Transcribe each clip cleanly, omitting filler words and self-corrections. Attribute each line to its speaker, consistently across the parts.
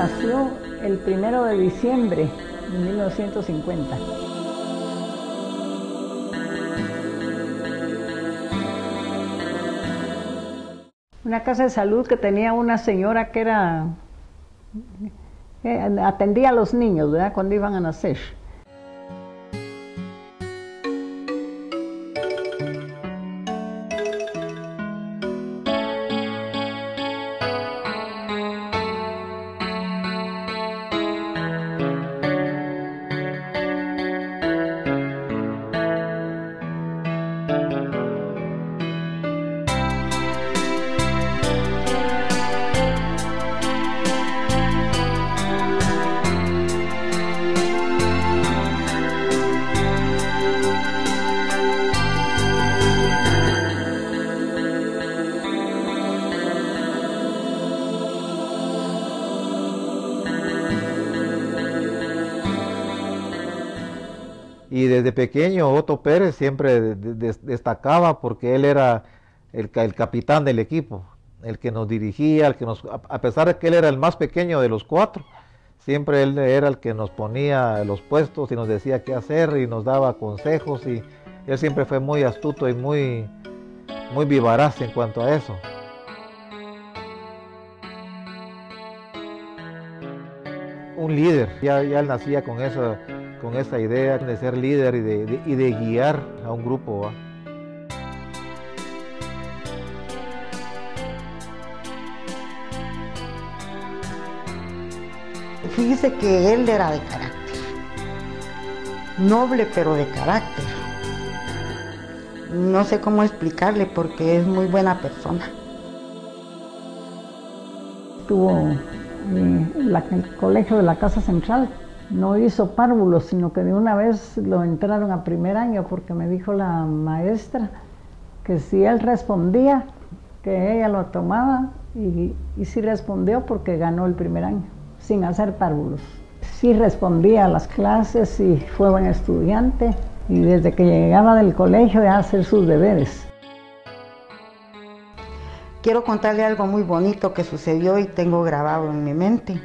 Speaker 1: nació el 1 de diciembre de 1950. Una casa de salud que tenía una señora que atendía a los niños, ¿verdad?, cuando iban a nacer.
Speaker 2: Y desde pequeño Otto Pérez siempre destacaba porque él era el capitán del equipo, el que nos dirigía, a pesar de que él era el más pequeño de los cuatro, siempre él era el que nos ponía los puestos y nos decía qué hacer y nos daba consejos, y él siempre fue muy astuto y muy vivaz en cuanto a eso. Un líder, ya él nacía con esa idea de ser líder y de guiar a un grupo, ¿va?
Speaker 3: Fíjese que él era de carácter, noble pero de carácter. No sé cómo explicarle porque es muy buena persona.
Speaker 1: Estuvo en el colegio de la Casa Central. No hizo párvulos, sino que de una vez lo entraron a primer año porque me dijo la maestra que si él respondía, que ella lo tomaba, y sí respondió porque ganó el primer año, sin hacer párvulos. Sí respondía a las clases y fue buen estudiante, y desde que llegaba del colegio ya a hacer sus deberes.
Speaker 3: Quiero contarle algo muy bonito que sucedió y tengo grabado en mi mente.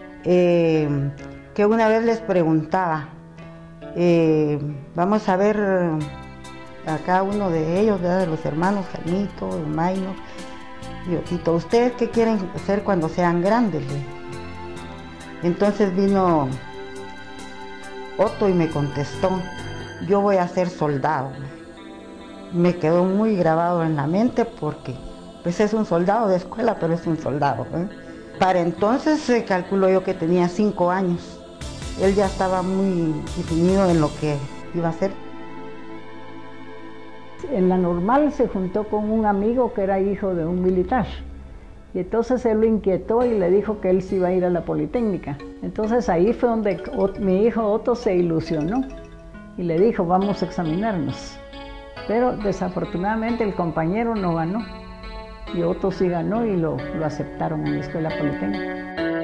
Speaker 3: Que una vez les preguntaba, vamos a ver a cada uno de ellos, ¿verdad?, de los hermanos, Jaimito, Maino y Otito, ¿ustedes qué quieren ser cuando sean grandes? Entonces vino Otto y me contestó, yo voy a ser soldado. Me quedó muy grabado en la mente porque pues es un soldado de escuela, pero es un soldado, ¿eh? Para entonces calculo yo que tenía 5 años. Él ya estaba muy definido en lo que iba a hacer.
Speaker 1: En la normal se juntó con un amigo que era hijo de un militar. Y entonces él lo inquietó y le dijo que él se iba a ir a la Politécnica. Entonces ahí fue donde mi hijo Otto se ilusionó y le dijo, vamos a examinarnos. Pero desafortunadamente el compañero no ganó. Y Otto sí ganó y lo aceptaron en la Escuela Politécnica.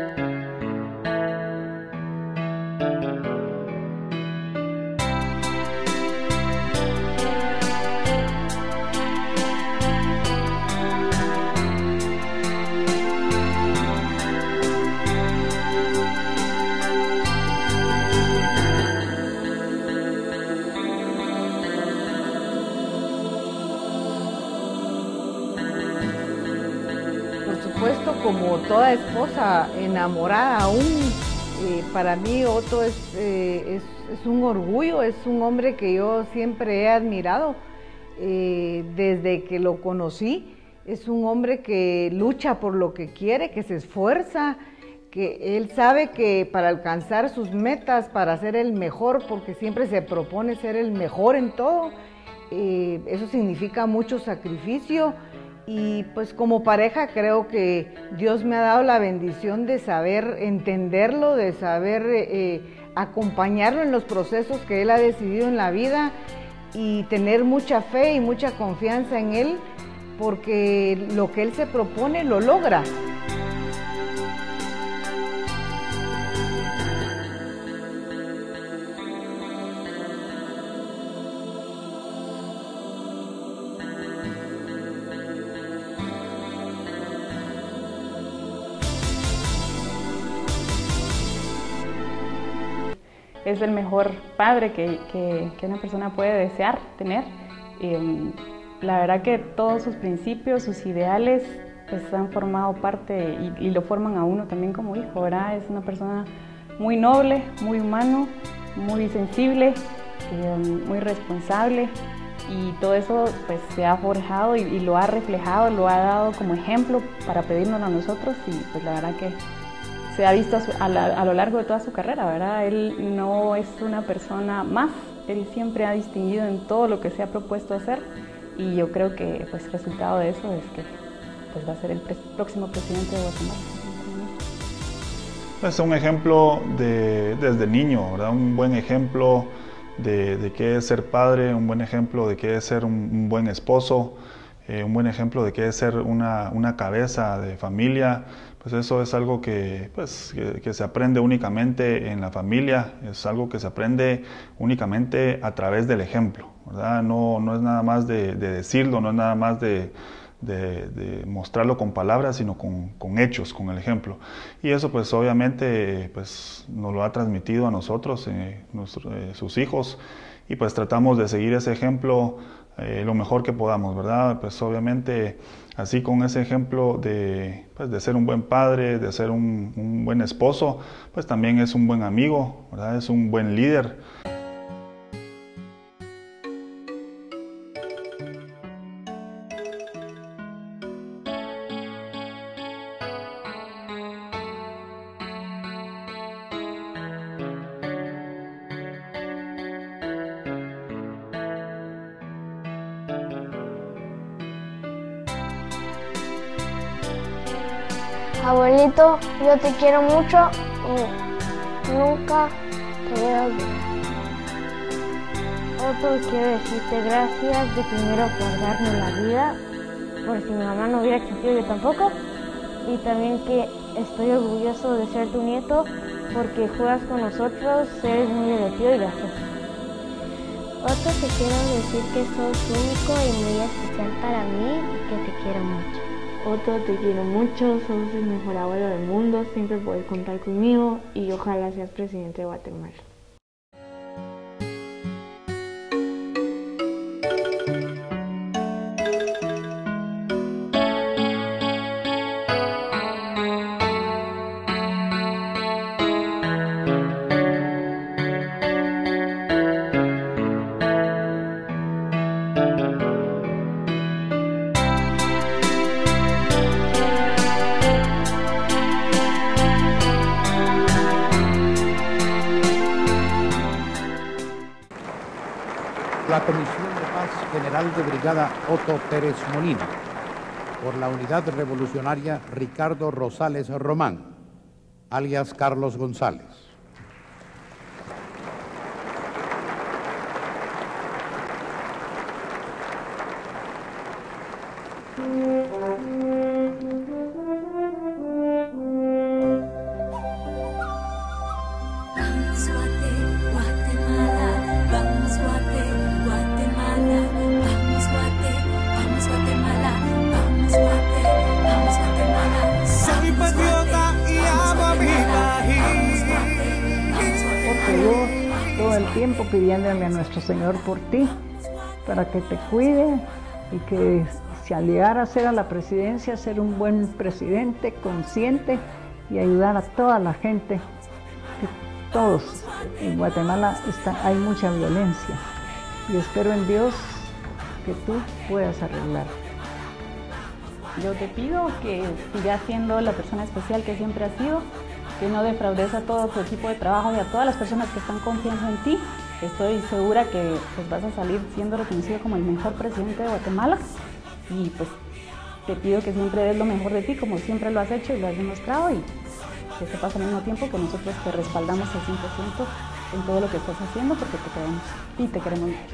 Speaker 4: Como toda esposa enamorada aún, para mí Otto es un orgullo, es un hombre que yo siempre he admirado desde que lo conocí. Es un hombre que lucha por lo que quiere, que se esfuerza, que él sabe que para alcanzar sus metas, para ser el mejor, porque siempre se propone ser el mejor en todo, eso significa mucho sacrificio. Y pues como pareja creo que Dios me ha dado la bendición de saber entenderlo, de saber acompañarlo en los procesos que él ha decidido en la vida y tener mucha fe y mucha confianza en él, porque lo que él se propone lo logra.
Speaker 5: es el mejor padre que una persona puede desear tener. La verdad que todos sus principios, sus ideales, pues han formado parte y lo forman a uno también como hijo, ¿verdad? Es una persona muy noble, muy humano, muy sensible, muy responsable, y todo eso pues se ha forjado y lo ha reflejado, lo ha dado como ejemplo para pedírnoslo a nosotros, y pues la verdad que se ha visto a lo largo de toda su carrera, ¿verdad? Él no es una persona más, él siempre ha distinguido en todo lo que se ha propuesto hacer, y yo creo que pues el resultado de eso es que pues, va a ser el próximo presidente de Guatemala.
Speaker 6: Es un ejemplo desde niño, ¿verdad? Un buen ejemplo de qué es ser padre, un buen ejemplo de qué es ser un buen esposo, un buen ejemplo de qué es ser una cabeza de familia. Pues eso es algo que se aprende únicamente en la familia, es algo que se aprende únicamente a través del ejemplo, ¿verdad? No es nada más de decirlo, no es nada más de mostrarlo con palabras, sino con hechos, con el ejemplo. Y eso pues obviamente pues, nos lo ha transmitido a nosotros, sus hijos, y pues tratamos de seguir ese ejemplo lo mejor que podamos, ¿verdad? Pues obviamente así con ese ejemplo de ser un buen padre, de ser un buen esposo, pues también es un buen amigo, ¿verdad? Es un buen líder.
Speaker 7: Abuelito, yo te quiero mucho y nunca te voy a olvidar. Otto, quiero decirte gracias de primero por darme la vida, por si mi mamá no hubiera existido yo tampoco, y también que estoy orgulloso de ser tu nieto porque juegas con nosotros, eres muy divertido y gracioso.
Speaker 8: Otto, te quiero decir que sos único y muy especial para mí y que te quiero mucho.
Speaker 9: Otto, te quiero mucho, sos el mejor abuelo del mundo, siempre puedes contar conmigo y ojalá seas presidente de Guatemala.
Speaker 10: La Comisión de Paz General de Brigada Otto Pérez Molina, por la Unidad Revolucionaria Ricardo Rosales Román, alias Carlos González.
Speaker 1: Todo el tiempo pidiéndole a nuestro Señor por ti, para que te cuide y que si al llegar a ser a la presidencia, ser un buen presidente, consciente y ayudar a toda la gente. Que todos en Guatemala hay mucha violencia y espero en Dios que tú puedas arreglar.
Speaker 5: Yo te pido que sigas siendo la persona especial que siempre has sido, que no defraudes a todo tu equipo de trabajo y a todas las personas que están confiando en ti. Estoy segura que pues, vas a salir siendo reconocido como el mejor presidente de Guatemala, y pues te pido que siempre des lo mejor de ti como siempre lo has hecho y lo has demostrado, y que sepas al mismo tiempo que nosotros te respaldamos al 100% en todo lo que estás haciendo porque te queremos y te queremos mucho.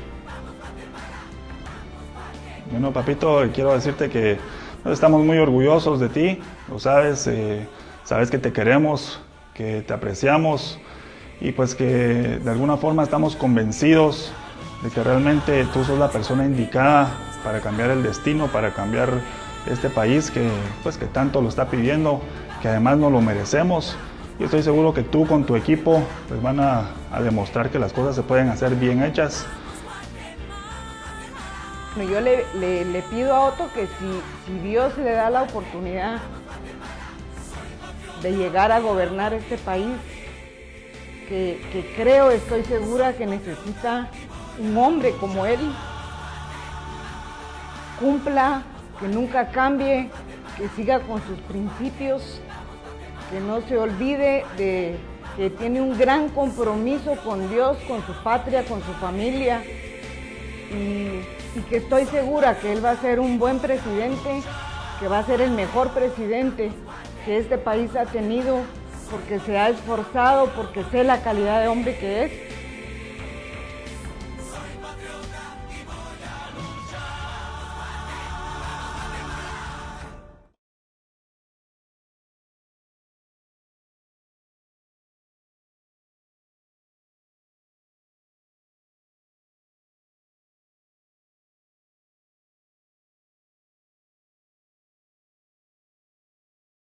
Speaker 6: Bueno, papito, quiero decirte que estamos muy orgullosos de ti, lo sabes, sabes que te queremos, que te apreciamos y pues que de alguna forma estamos convencidos de que realmente tú sos la persona indicada para cambiar el destino, para cambiar este país que tanto lo está pidiendo, que además nos lo merecemos y estoy seguro que tú con tu equipo pues van a demostrar que las cosas se pueden hacer bien hechas.
Speaker 4: Yo le pido a Otto que si Dios le da la oportunidad de llegar a gobernar este país, que creo, estoy segura que necesita un hombre como él, cumpla, que nunca cambie, que siga con sus principios, que no se olvide de que tiene un gran compromiso con Dios, con su patria, con su familia, y que estoy segura que él va a ser un buen presidente, que va a ser el mejor presidente que este país ha tenido, porque se ha esforzado, porque sé la calidad de hombre que es.